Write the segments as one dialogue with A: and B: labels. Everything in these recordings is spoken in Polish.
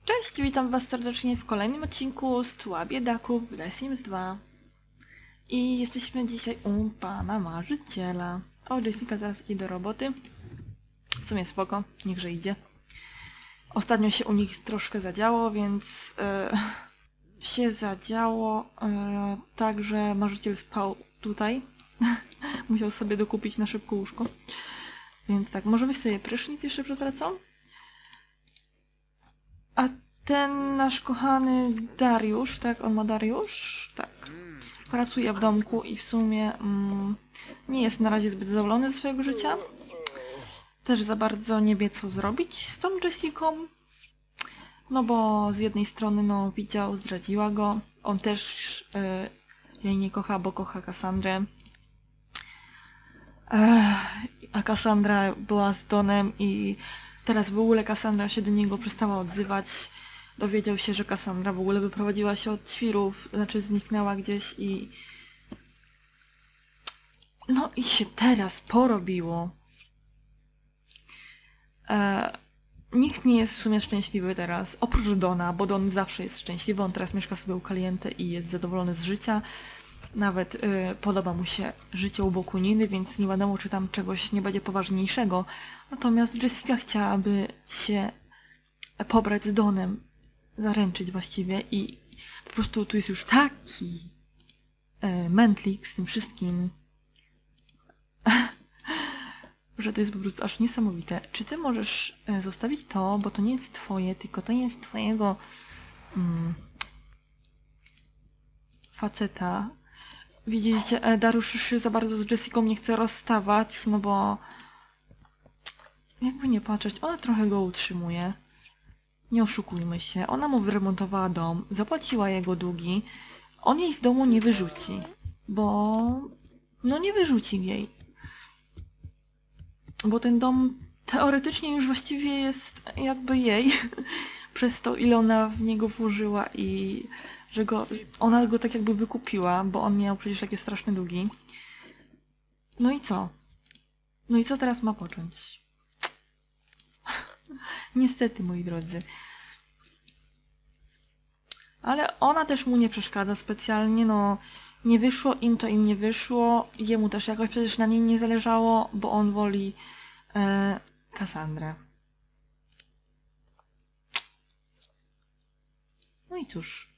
A: Cześć, witam was serdecznie w kolejnym odcinku z Tła Biedaków w The Sims 2. I jesteśmy dzisiaj u pana marzyciela. O, Jessica zaraz idzie do roboty. W sumie spoko, niechże idzie. Ostatnio się u nich troszkę zadziało, więc tak, że marzyciel spał tutaj. Musiał sobie dokupić na szybko łóżko. Więc tak, może weź sobie prysznic jeszcze przed pracą? A ten nasz kochany Dariusz, tak? On ma Dariusz? Tak. Pracuje w domku i w sumie nie jest na razie zbyt zadowolony ze swojego życia. Też za bardzo nie wie, co zrobić z tą Jessicą. No bo z jednej strony, no widział, zdradziła go. On też jej nie kocha, bo kocha Cassandrę. A Cassandra była z Donem i teraz w ogóle Cassandra się do niego przestała odzywać. Dowiedział się, że Cassandra w ogóle wyprowadziła się od świrów, znaczy zniknęła gdzieś i... No i się teraz porobiło. Nikt nie jest w sumie szczęśliwy teraz, oprócz Dona, bo Don zawsze jest szczęśliwy. On teraz mieszka sobie u Caliente i jest zadowolony z życia. Nawet podoba mu się życie u boku Niny, więc nie wiadomo, czy tam czegoś nie będzie poważniejszego. Natomiast Jessica chciałaby się pobrać z Donem, zaręczyć właściwie i po prostu tu jest już taki mętlik z tym wszystkim, że to jest po prostu aż niesamowite. Czy ty możesz zostawić to, bo to nie jest twoje, tylko to jest twojego faceta. Widzicie, Dariusz się za bardzo z Jessicą nie chce rozstawać, no bo jakby nie patrzeć, ona trochę go utrzymuje. Nie oszukujmy się, ona mu wyremontowała dom, zapłaciła jego długi, on jej z domu nie wyrzuci, bo no nie wyrzuci jej. Bo ten dom teoretycznie już właściwie jest jakby jej, przez to ile ona w niego włożyła i że ona go tak jakby wykupiła, bo on miał przecież takie straszne długi. No i co? No i co teraz ma począć? Niestety, moi drodzy. Ale ona też mu nie przeszkadza specjalnie, no nie wyszło im, to im nie wyszło. Jemu też jakoś przecież na niej nie zależało, bo on woli Cassandrę. No i cóż.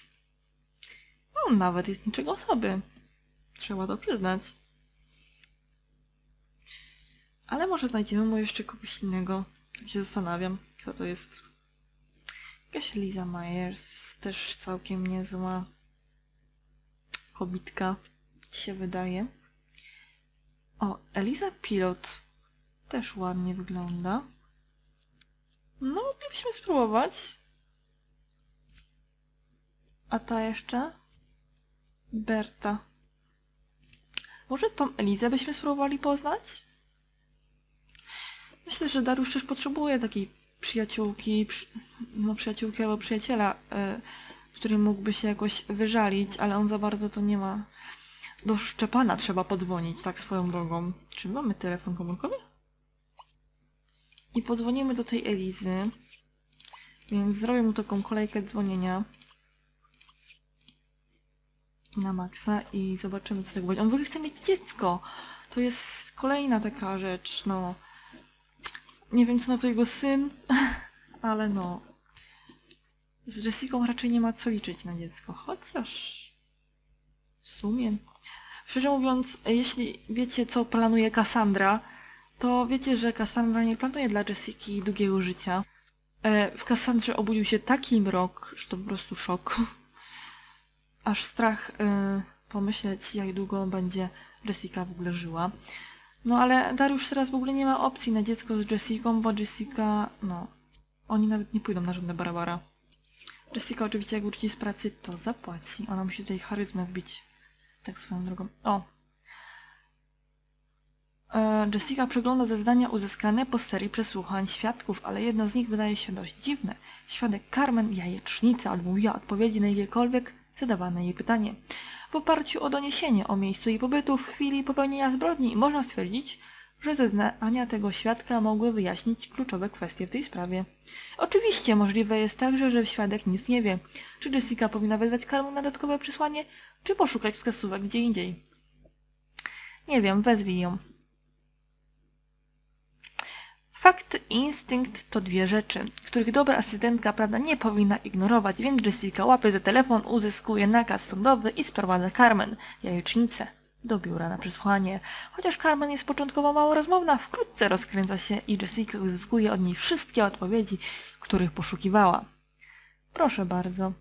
A: On nawet jest niczego sobie. Trzeba to przyznać. Ale może znajdziemy mu jeszcze kogoś innego. Tak się zastanawiam, kto to jest. Jakaś Liza Myers, też całkiem niezła kobitka, się wydaje. O, Eliza Pilot też ładnie wygląda. No, moglibyśmy spróbować. A ta jeszcze? Berta. Może tą Elizę byśmy spróbowali poznać? Myślę, że Dariusz też potrzebuje takiej przyjaciółki, przyjaciółki albo przyjaciela, którym mógłby się jakoś wyżalić, ale on za bardzo to nie ma. Do Szczepana trzeba podzwonić, tak swoją drogą. Czy mamy telefon komórkowy? I podzwonimy do tej Elizy. Więc zrobię mu taką kolejkę dzwonienia na maksa i zobaczymy, co tak będzie. On w ogóle chce mieć dziecko. To jest kolejna taka rzecz, no. Nie wiem, co na to jego syn, ale no. Z Jessicą raczej nie ma co liczyć na dziecko, chociaż w sumie. Szczerze mówiąc, jeśli wiecie, co planuje Cassandra, to wiecie, że Cassandra nie planuje dla Jessiki długiego życia. W Cassandrze obudził się taki mrok, że to po prostu szok. Aż strach pomyśleć, jak długo będzie Jessica w ogóle żyła. No ale Dariusz teraz w ogóle nie ma opcji na dziecko z Jessicą, bo Jessica, no, oni nawet nie pójdą na żadne barabara. Jessica oczywiście jak wróci z pracy, to zapłaci. Ona musi tutaj charyzmę wbić. Tak swoją drogą. O! Jessica przegląda zeznania uzyskane po serii przesłuchań świadków, ale jedno z nich wydaje się dość dziwne. Świadek Carmen, jajecznica, odmówiła odpowiedzi na jakiekolwiek zadawane jej pytanie. W oparciu o doniesienie o miejscu jej pobytu w chwili popełnienia zbrodni można stwierdzić, że zeznania tego świadka mogły wyjaśnić kluczowe kwestie w tej sprawie. Oczywiście możliwe jest także, że świadek nic nie wie. Czy Jessica powinna wezwać Carmen na dodatkowe przesłanie, czy poszukać wskazówek gdzie indziej? Nie wiem, wezwij ją. Fakt i instynkt to dwie rzeczy, których dobra asystentka prawda nie powinna ignorować, więc Jessica łapie za telefon, uzyskuje nakaz sądowy i sprowadza Carmen, jajecznicę, do biura na przesłuchanie. Chociaż Carmen jest początkowo mało rozmowna, wkrótce rozkręca się i Jessica uzyskuje od niej wszystkie odpowiedzi, których poszukiwała. Proszę bardzo.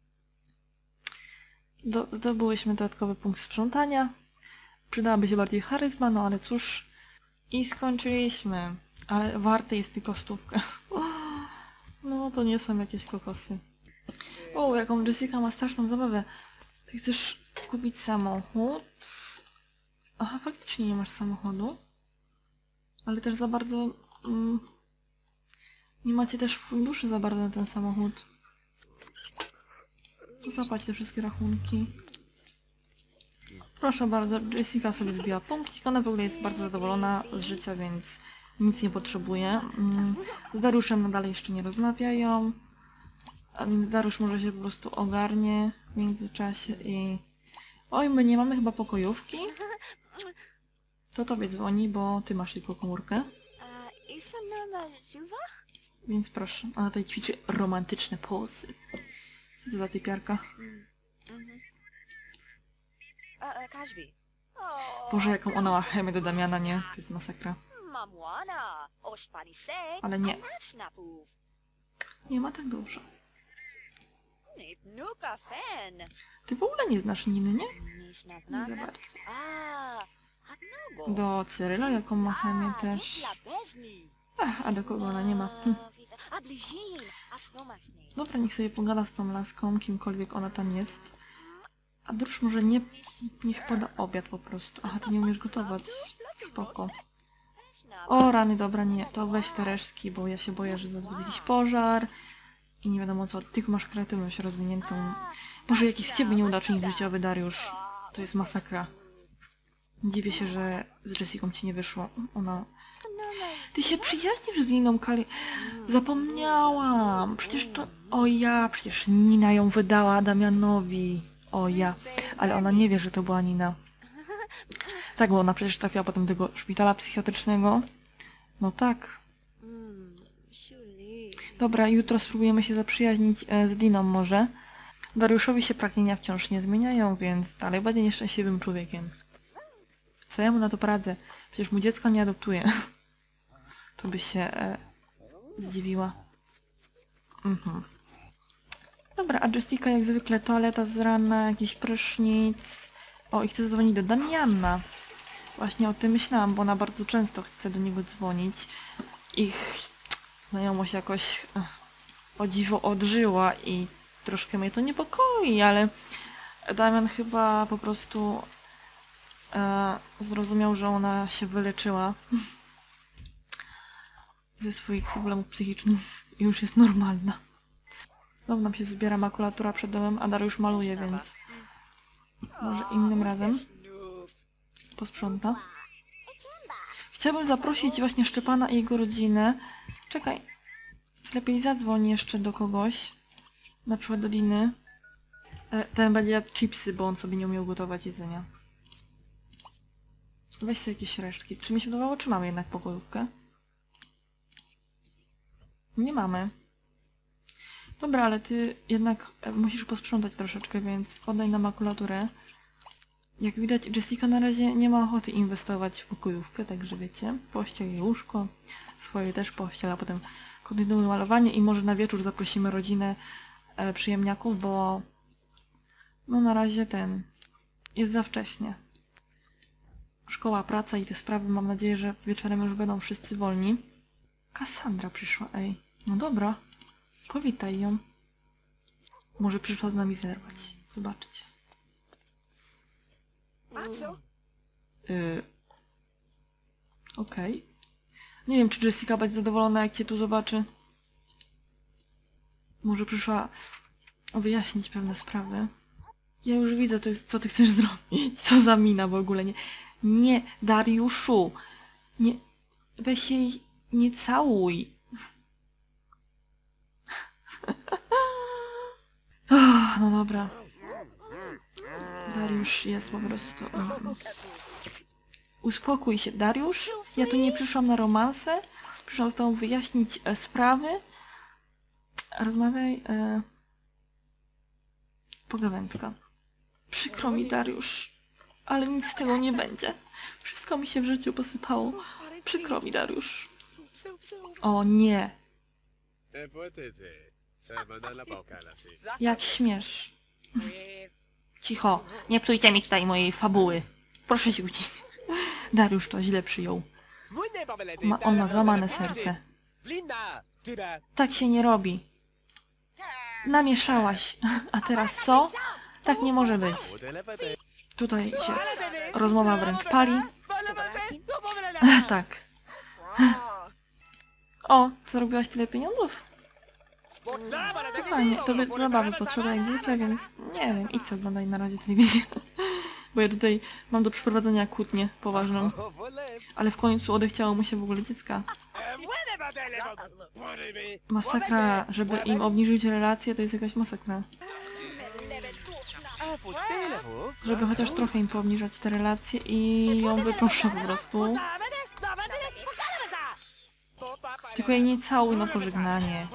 A: Zdobyłyśmy dodatkowy punkt sprzątania. Przydałaby się bardziej charyzma, no ale cóż. I skończyliśmy. Ale warte jest tylko 100. No to nie są jakieś kokosy. O, jaką Jessica ma straszną zabawę. Ty chcesz kupić samochód? Aha, faktycznie nie masz samochodu. Ale też za bardzo... nie macie też funduszy za bardzo na ten samochód. To zapłać te wszystkie rachunki. Proszę bardzo, Jessica sobie wbiła punkcik. Ona w ogóle jest bardzo zadowolona z życia, więc nic nie potrzebuje. Z Dariuszem nadal jeszcze nie rozmawiają. A więc Dariusz może się po prostu ogarnie w międzyczasie i... Oj, my nie mamy chyba pokojówki. To tobie dzwoni, bo ty masz tylko komórkę. Więc proszę, ona tutaj ćwiczy romantyczne pozy. Co to za typiarka? Boże, jaką ona ma chemię do Damiana, nie? To jest masakra. Ale nie. Nie ma tak dobrze. Ty w ogóle nie znasz Niny, nie? Nie za bardzo. Do Cyryla, jaką ma chemię też. Ach, a do kogo ona nie ma? Dobra, niech sobie pogada z tą laską, kimkolwiek ona tam jest. A Druż może niech poda obiad po prostu. Aha, ty nie umiesz gotować. Spoko. O rany, dobra, nie. To weź te resztki, bo ja się boję, że zaraz będzie jakiś pożar. I nie wiadomo co. Ty masz kreatywność rozwiniętą. Boże, jakiś z ciebie nieudacznik życiowy, Dariusz. To jest masakra. Dziwię się, że z Jessicą ci nie wyszło. Ona... Ty się przyjaźnisz z Niną Kali... Zapomniałam. Przecież to... O ja, przecież Nina ją wydała Damianowi. O ja. Ale ona nie wie, że to była Nina. Tak, bo ona przecież trafiła potem do tego szpitala psychiatrycznego. No tak. Dobra, jutro spróbujemy się zaprzyjaźnić z Diną może. Dariuszowi się pragnienia wciąż nie zmieniają, więc dalej będzie nieszczęśliwym człowiekiem. Co ja mu na to poradzę? Przecież mu dziecka nie adoptuje. To by się zdziwiła. Dobra, a Jessica jak zwykle toaleta z rana, jakiś prysznic. O, i chcę zadzwonić do Damiana. Właśnie o tym myślałam, bo ona bardzo często chce do niego dzwonić. Ich znajomość jakoś o dziwo odżyła i troszkę mnie to niepokoi, ale Damian chyba po prostu zrozumiał, że ona się wyleczyła ze swoich problemów psychicznych i już jest normalna. Znowu nam się zbiera makulatura przed domem, a Dariusz maluje, więc może innym razem posprząta. Chciałabym zaprosić właśnie Szczepana i jego rodzinę. Czekaj, lepiej zadzwoń jeszcze do kogoś, na przykład do Diny. Ten będzie jadł chipsy, bo on sobie nie umiał gotować jedzenia. Weź sobie jakieś resztki. Czy mi się wydawało, czy mamy jednak pokojówkę? Nie mamy. Dobra, ale ty jednak musisz posprzątać troszeczkę, więc oddaj na makulaturę. Jak widać, Jessica na razie nie ma ochoty inwestować w pokojówkę, także wiecie, pościel i łóżko, swoje też pościel, a potem kontynuuj malowanie i może na wieczór zaprosimy rodzinę przyjemniaków, bo no na razie jest za wcześnie. Szkoła, praca i te sprawy, mam nadzieję, że wieczorem już będą wszyscy wolni. Kassandra przyszła, ej. No dobra, powitaj ją. Może przyszła z nami zerwać. Zobaczcie. Okej. Nie wiem, czy Jessica będzie zadowolona, jak cię tu zobaczy. Może przyszła wyjaśnić pewne sprawy. Ja już widzę, co ty chcesz zrobić. Co za mina w ogóle. Nie, Dariuszu. Nie... Weź jej nie całuj. No dobra. Dariusz jest po prostu... Uspokój się, Dariusz. Ja tu nie przyszłam na romanse. Przyszłam z tobą wyjaśnić sprawy. Rozmawiaj... Pogawędka. Przykro mi, Dariusz. Ale nic z tego nie będzie. Wszystko mi się w życiu posypało. Przykro mi, Dariusz. O nie. Jak śmiesz. Cicho. Nie psujcie mi tutaj mojej fabuły. Proszę się ucić. Dariusz to źle przyjął. On ma złamane serce. Tak się nie robi. Namieszałaś. A teraz co? Tak nie może być. Tutaj się rozmowa wręcz pali. Tak. O, zarobiłaś tyle pieniądzów? No fajnie, to by zabawy potrzeba jak zwykle, więc nie wiem, idź oglądaj na razie telewizję. Bo ja tutaj mam do przeprowadzenia kłótnię poważną. Ale w końcu odechciało mu się w ogóle dziecka. Masakra, żeby im obniżyć relacje, to jest jakaś masakra. Żeby chociaż trochę im poobniżać te relacje i ją wyproszę po prostu. Tylko jej nie całuj na pożegnanie.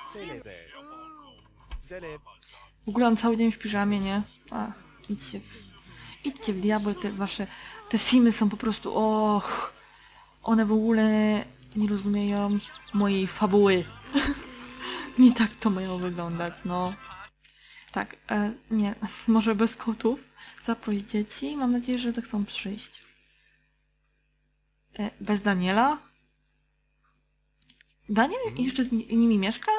A: W ogóle on cały dzień w piżamie, nie? A, idźcie w diabły, te simy są po prostu, och, one w ogóle nie rozumieją mojej fabuły. Nie tak to mają wyglądać, no. Tak, nie, może bez kotów zaproś dzieci, mam nadzieję, że zechcą przyjść. Bez Daniela? Daniel jeszcze z nimi mieszka?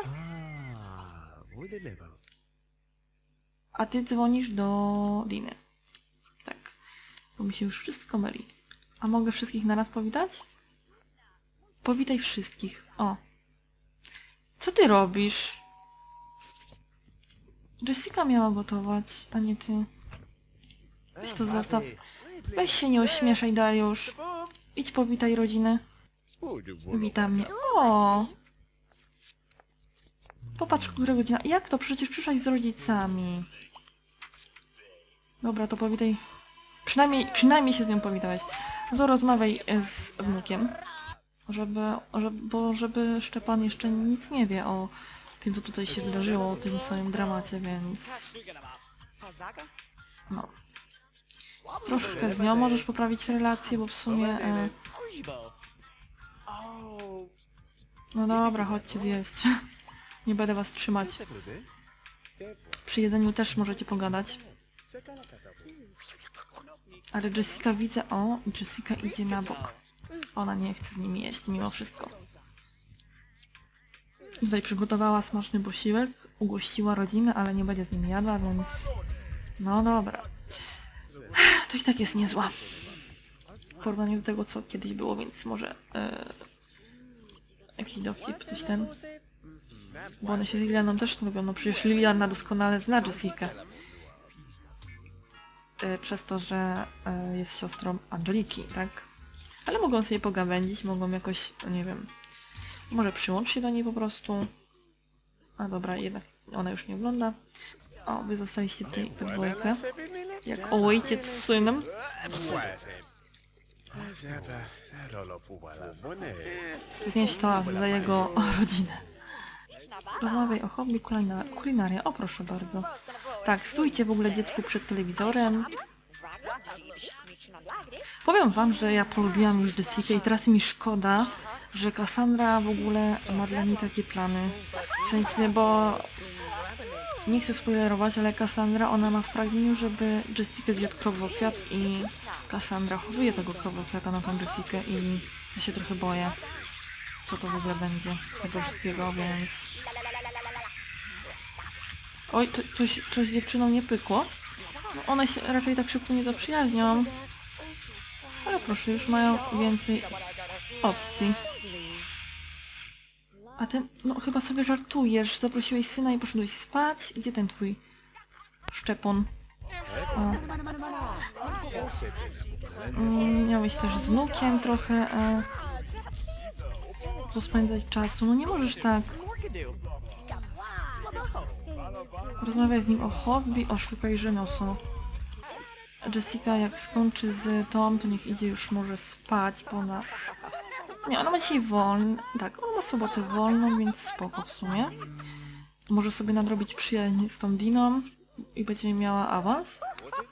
A: A ty dzwonisz do Diny. Tak, bo mi się już wszystko myli. A mogę wszystkich naraz powitać? Powitaj wszystkich. O. Co ty robisz? Jessica miała gotować, a nie ty. Weź to zostaw. Weź się nie ośmieszaj, Dariusz. Idź powitaj rodzinę. Wita mnie. O! Popatrz, która godzina. Jak to? Przecież przyszłaś z rodzicami. Dobra, to powitaj. Przynajmniej się z nią powitałeś. No to rozmawiaj z wnukiem. Żeby Szczepan jeszcze nic nie wie o tym, co tutaj się wydarzyło, o tym całym dramacie, więc... No. Troszkę z nią możesz poprawić relacje, bo w sumie... No dobra, chodźcie zjeść. Nie będę was trzymać. Przy jedzeniu też możecie pogadać. Ale Jessica widzę... O, Jessica idzie na bok. Ona nie chce z nimi jeść, mimo wszystko. Tutaj przygotowała smaczny posiłek, ugościła rodzinę, ale nie będzie z nimi jadła, więc... No dobra. To i tak jest niezła. W porównaniu do tego, co kiedyś było, więc może... jakiś dowcip, coś ten... Bo one się z Lilianą też lubią, no przecież Liliana doskonale zna Jessikę. Przez to, że jest siostrą Angeliki, tak? Ale mogą sobie pogawędzić, mogą jakoś, nie wiem... Może przyłącz się do niej po prostu. A dobra, jednak ona już nie ogląda. O, wy zostaliście tutaj we dwójkę. Jak ojciec z synem. Znieść to za jego rodzinę. Rozmawiaj o hobby kulinaria. O, proszę bardzo. Tak, stójcie w ogóle dziecku przed telewizorem. Powiem wam, że ja polubiłam już Jessica i teraz mi szkoda, że Cassandra w ogóle ma dla niej takie plany. W sensie, bo... Nie chcę spoilerować, ale Cassandra, ona ma w pragnieniu, żeby Jessica zjadł krowokwiat i Cassandra hoduje tego krowokwiata na tą Jessikę i ja się trochę boję, co to w ogóle będzie z tego wszystkiego, więc... Oj, coś z dziewczyną nie pykło. No, one się raczej tak szybko nie zaprzyjaźnią. Ale proszę, już mają więcej opcji. A ten, no chyba sobie żartujesz. Zaprosiłeś syna i poszedłeś spać. Gdzie ten twój Szczepon? O. Miałeś też z wnukiem trochę pospędzać czasu. No nie możesz tak. Rozmawiaj z nim o hobby, szukaj rzemiosło. Jessica jak skończy z Tom, to niech idzie już może spać, bo ona... Nie, ona ma dzisiaj wolny. Tak, ona ma sobotę wolną, więc spoko w sumie. Może sobie nadrobić przyjaźń z tą Diną i będzie miała awans.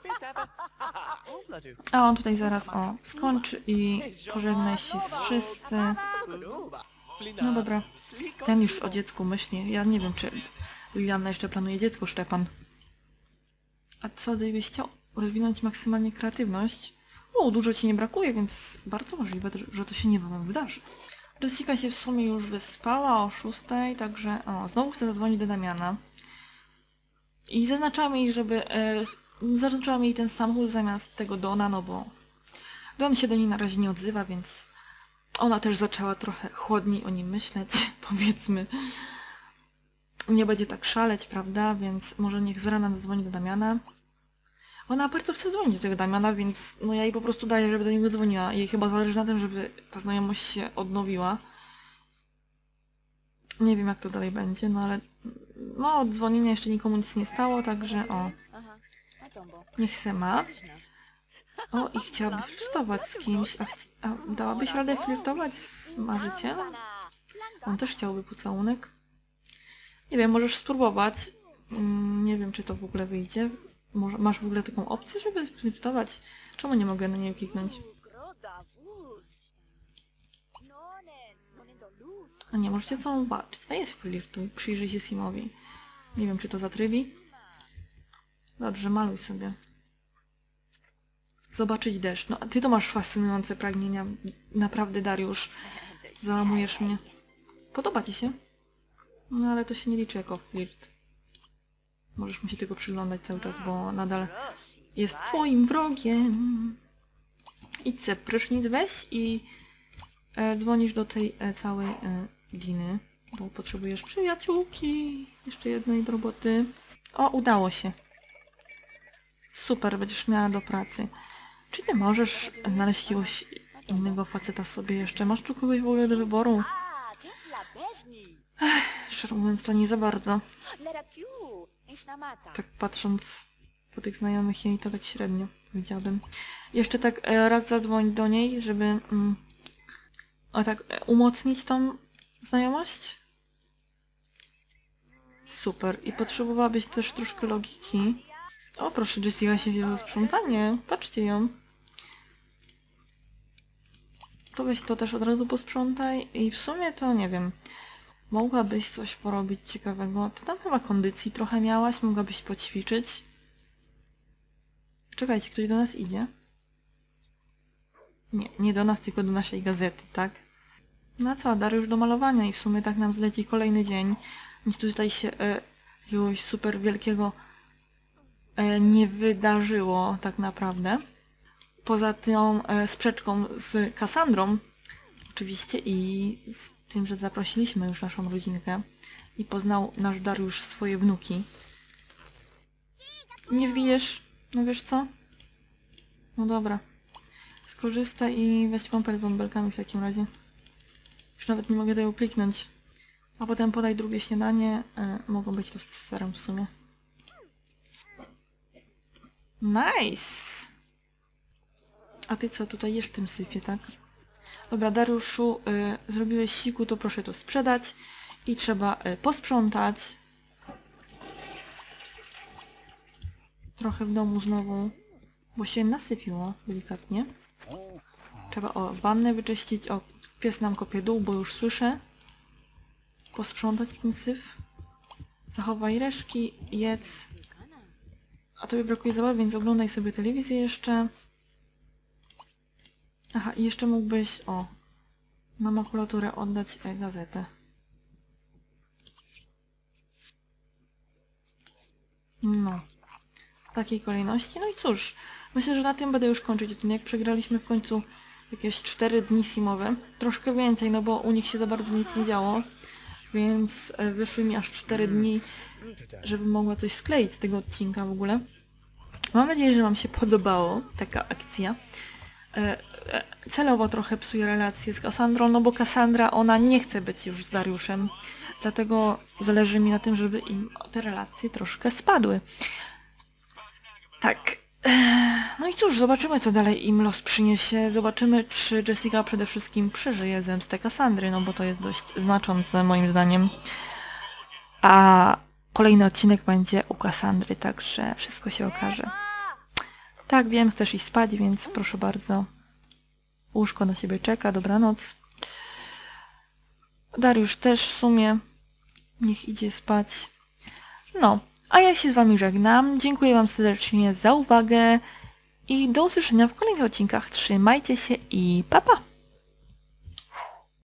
A: A on tutaj zaraz, skończy i pożegna się z wszyscy. No dobra, ten już o dziecku myśli. Ja nie wiem, czy Liliana jeszcze planuje dziecko, Szczepan. A co, gdybyś chciał rozwinąć maksymalnie kreatywność? Dużo ci nie brakuje, więc bardzo możliwe, że to się niebawem wydarzy. Jessica się w sumie już wyspała o 6, także znowu chcę zadzwonić do Damiana. I zaznaczałam jej, zaznaczyłam jej ten samochód zamiast tego Dona, no bo Don się do niej na razie nie odzywa, więc ona też zaczęła trochę chłodniej o nim myśleć, powiedzmy. Nie będzie tak szaleć, prawda, więc może niech z rana zadzwoni do Damiana. Ona bardzo chce dzwonić do tego Damiana, więc no ja jej po prostu daję, żeby do niego dzwoniła. Jej chyba zależy na tym, żeby ta znajomość się odnowiła. Nie wiem jak to dalej będzie, no ale no od dzwonienia jeszcze nikomu nic nie stało, także niech se ma. I chciałaby flirtować z kimś. A dałabyś radę flirtować z marzycielem? On też chciałby pocałunek. Nie wiem, możesz spróbować. Nie wiem, czy to w ogóle wyjdzie. Masz w ogóle taką opcję, żeby flirtować? Czemu nie mogę na niego kliknąć? A nie, możecie całą walczyć. A jest flirtuj. Przyjrzyj się Simowi. Nie wiem, czy to zatrybi. Dobrze, maluj sobie. Zobaczyć deszcz. No, ty to masz fascynujące pragnienia. Naprawdę, Dariusz. Załamujesz mnie. Podoba ci się? No, ale to się nie liczy jako flirt. Możesz mu się tylko przyglądać cały czas, bo nadal jest twoim wrogiem. Idź se prysznic weź i dzwonisz do tej całej Diny, bo potrzebujesz przyjaciółki. Jeszcze jednej do roboty. Udało się. Super, będziesz miała do pracy. Czy ty możesz znaleźć jakiegoś innego faceta sobie jeszcze? Masz tu kogoś w ogóle do wyboru? Szczerze mówiąc, to nie za bardzo. Tak patrząc po tych znajomych jej, to tak średnio powiedziałabym. Jeszcze tak raz zadzwoń do niej, żeby tak umocnić tą znajomość. Super. I potrzebowałabyś też troszkę logiki. Proszę, Jessica się wzięła za sprzątanie. Patrzcie ją. To weź to też od razu posprzątaj. I w sumie to nie wiem. Mogłabyś coś porobić ciekawego. Ty tam chyba kondycji trochę miałaś. Mogłabyś poćwiczyć. Czekajcie, ktoś do nas idzie? Nie do nas, tylko do naszej gazety, tak? No co, Dariusz do malowania i w sumie tak nam zleci kolejny dzień. Nic tutaj się jakiegoś super wielkiego nie wydarzyło tak naprawdę. Poza tą sprzeczką z Kassandrą oczywiście i z tym, że zaprosiliśmy już naszą rodzinkę i poznał nasz Dariusz swoje wnuki. Nie wbijesz? No wiesz co? No dobra. Skorzystaj i weź kąpel z bąbelkami w takim razie. Już nawet nie mogę tego kliknąć. A potem podaj drugie śniadanie. Mogą być to z serem w sumie. Nice! A ty co, tutaj jesz w tym sypie, tak? Dobra, Dariuszu, zrobiłeś siku, to proszę to sprzedać. I trzeba posprzątać. Trochę w domu znowu, bo się nasypiło delikatnie. Trzeba wannę wyczyścić. Pies nam kopie dół, bo już słyszę. Posprzątać ten syf. Zachowaj resztki, jedz. A tobie brakuje zabawy, więc oglądaj sobie telewizję jeszcze. Aha, i jeszcze mógłbyś, na makulaturę oddać gazetę. No. W takiej kolejności. No i cóż, myślę, że na tym będę już kończyć odcinek. Przegraliśmy w końcu jakieś 4 dni simowe. Troszkę więcej, no bo u nich się za bardzo nic nie działo. Więc wyszły mi aż 4 dni, żebym mogła coś skleić z tego odcinka w ogóle. Mam nadzieję, że wam się podobało taka akcja. Celowo trochę psuję relację z Cassandrą, no bo Cassandra, ona nie chce być już z Dariuszem. Dlatego zależy mi na tym, żeby im te relacje troszkę spadły. Tak. No i cóż, zobaczymy, co dalej im los przyniesie. Zobaczymy, czy Jessica przede wszystkim przeżyje zemstę Cassandry, no bo to jest dość znaczące moim zdaniem. A kolejny odcinek będzie u Cassandry, także wszystko się okaże. Tak, wiem, chcesz iść spać, więc proszę bardzo. Łóżko na ciebie czeka, dobranoc. Dariusz też w sumie. Niech idzie spać. No, a ja się z wami żegnam. Dziękuję wam serdecznie za uwagę i do usłyszenia w kolejnych odcinkach. Trzymajcie się i pa pa!